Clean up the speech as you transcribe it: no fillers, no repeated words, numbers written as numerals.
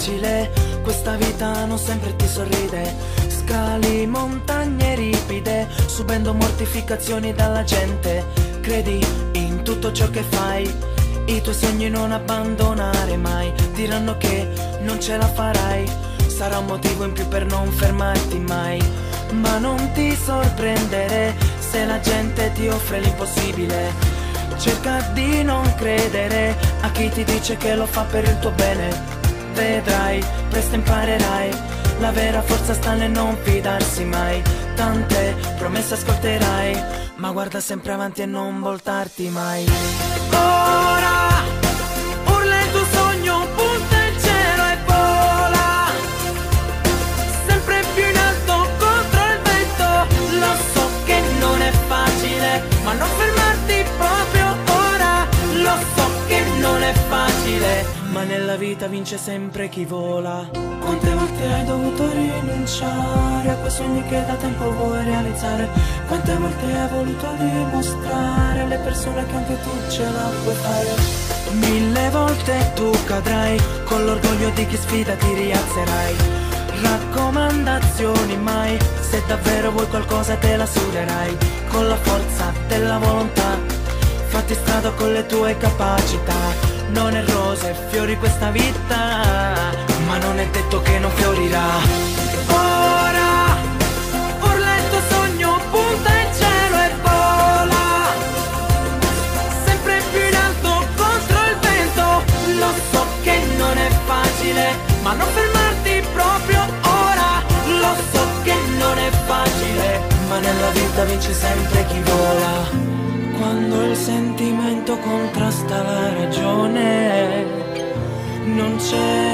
facile, questa vita non sempre ti sorride. Scali montagne ripide, subendo mortificazioni dalla gente. Credi in tutto ciò che fai, i tuoi sogni non abbandonare mai. Diranno che non ce la farai, sarà un motivo in più per non fermarti mai. Ma non ti sorprendere se la gente ti offre l'impossibile. Cerca di non credere a chi ti dice che lo fa per il tuo bene. Vedrai, presto imparerai, la vera forza sta nel non fidarsi mai. Tante promesse ascolterai, ma guarda sempre avanti e non voltarti mai. Ora urla il tuo sogno, punta il cielo e vola, sempre più in alto contro il vento. Lo so che non è facile, ma non fermarti proprio ora. Lo so che non è facile, ma nella vita vince sempre chi vola. Quante volte hai dovuto rinunciare a quei sogni che da tempo vuoi realizzare? Quante volte hai voluto dimostrare alle persone che anche tu ce la puoi fare? 1000 volte tu cadrai, con l'orgoglio di chi sfida ti rialzerai. Raccomandazioni mai, se davvero vuoi qualcosa te la suderai. Con la forza della volontà, fatti strada con le tue capacità. Non è rose e fiori questa vita, ma non è detto che non fiorirà. Ora urla il tuo sogno, punta il cielo e vola, sempre più in alto contro il vento. Lo so che non è facile, ma non fermarti proprio ora. Lo so che non è facile, ma nella vita vince sempre chi vola. Quando il sentimento contrasta la ragione, non c'è